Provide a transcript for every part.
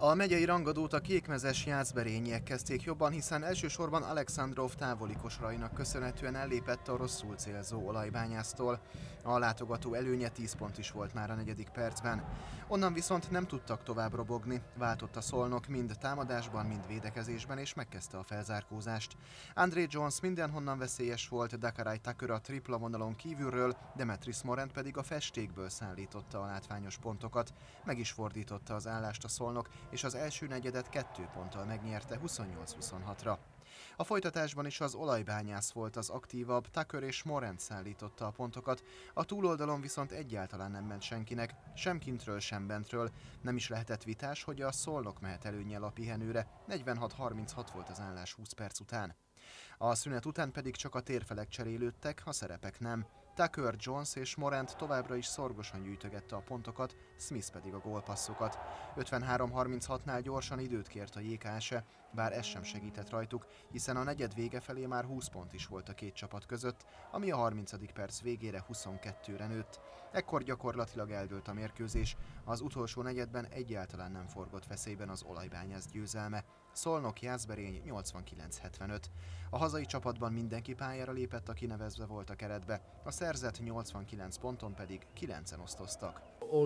A megyei rangadót a kékmezes jászberényiek kezdték jobban, hiszen elsősorban Alexandrov távoli kosarainak köszönhetően ellépett a rosszul célzó olajbányásztól. A látogató előnye 10 pont is volt már a negyedik percben. Onnan viszont nem tudtak tovább robogni, váltott a Szolnok mind támadásban, mind védekezésben, és megkezdte a felzárkózást. André Jones mindenhonnan veszélyes volt, Dakaraj Tucker a tripla vonalon kívülről, Demetris Morent pedig a festékből szállította a látványos pontokat. Meg is fordította az állást a Szolnok, és az első negyedet 2 ponttal megnyerte 28-26-ra. A folytatásban is az olajbányász volt az aktívabb, Tucker és Morent szállította a pontokat, a túloldalon viszont egyáltalán nem ment senkinek, sem kintről, sem bentről. Nem is lehetett vitás, hogy a Szolnok mehet előnnyel a pihenőre, 46-36 volt az állás 20 perc után. A szünet után pedig csak a térfelek cserélődtek, a szerepek nem. Tucker, Jones és Morent továbbra is szorgosan gyűjtögette a pontokat, Smith pedig a gólpasszokat. 53-36-nál gyorsan időt kért a JKS, bár ez sem segített rajtuk, hiszen a negyed vége felé már 20 pont is volt a két csapat között, ami a 30. perc végére 22-re nőtt. Ekkor gyakorlatilag eldőlt a mérkőzés, az utolsó negyedben egyáltalán nem forgott veszélyben az olajbányász győzelme. Szolnok Jászberény 89-75. A hazai csapatban mindenki pályára lépett, aki nevezve volt a keretbe, a szerzett 89 ponton pedig 9-en osztoztak.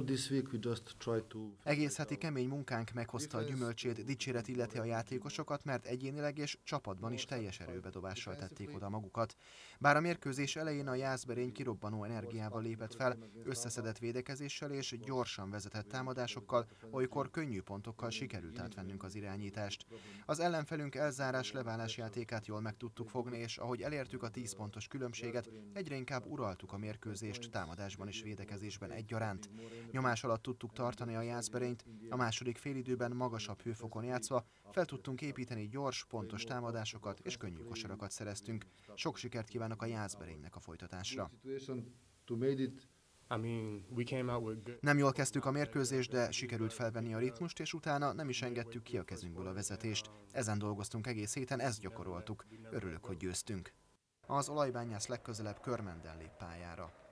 Egész heti kemény munkánk meghozta a gyümölcsét, dicséret illeti a játékosokat, mert egyénileg és csapatban is teljes erőbedobással tették oda magukat. Bár a mérkőzés elején a Jászberény kirobbanó energiával lépett fel, összeszedett védekezéssel és gyorsan vezetett támadásokkal, olykor könnyű pontokkal sikerült átvennünk az irányítást. Az ellenfelünk elzárás-leválás játékát jól meg tudtuk fogni, és ahogy elértük a 10 pontos különbséget, egyre inkább uraltuk a mérkőzést támadásban és védekezésben egyaránt. Nyomás alatt tudtuk tartani a Jászberényt, a második félidőben magasabb hőfokon játszva fel tudtunk építeni gyors, pontos támadásokat és könnyű kosarakat szereztünk. Sok sikert kívánok a Jászberénynek a folytatásra. Nem jól kezdtük a mérkőzést, de sikerült felvenni a ritmust, és utána nem is engedtük ki a kezünkből a vezetést. Ezen dolgoztunk egész héten, ezt gyakoroltuk. Örülök, hogy győztünk. Az olajbányász legközelebb Körmenden lép pályára.